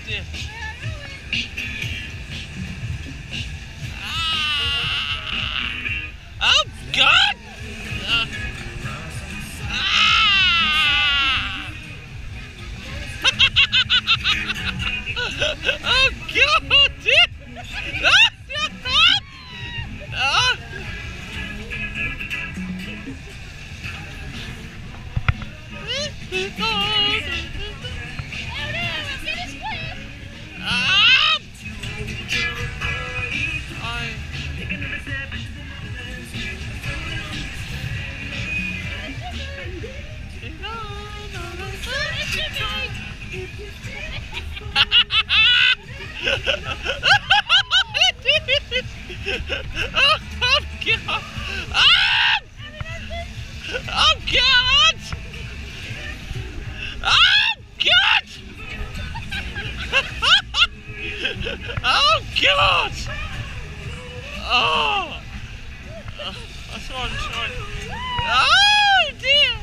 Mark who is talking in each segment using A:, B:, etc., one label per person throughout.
A: dear. Oh God! Oh God! Ah. Ah. Oh God! Ah! Oh God! Oh God! Oh God! Oh! That's what I'm trying. Oh dear!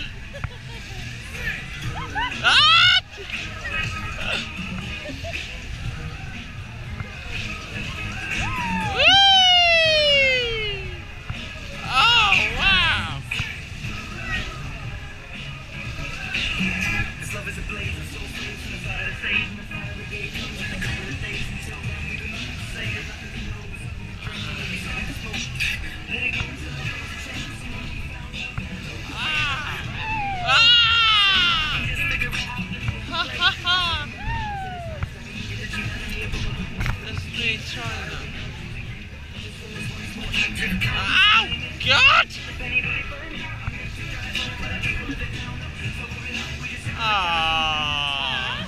A: Ah! Whee! Oh wow! Ha ha ha! That's me trying to. Ow! God! Ah!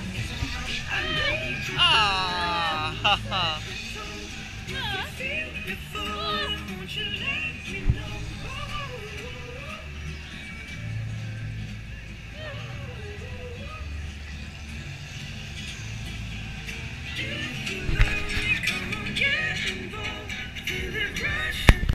A: Ah! Ha ha!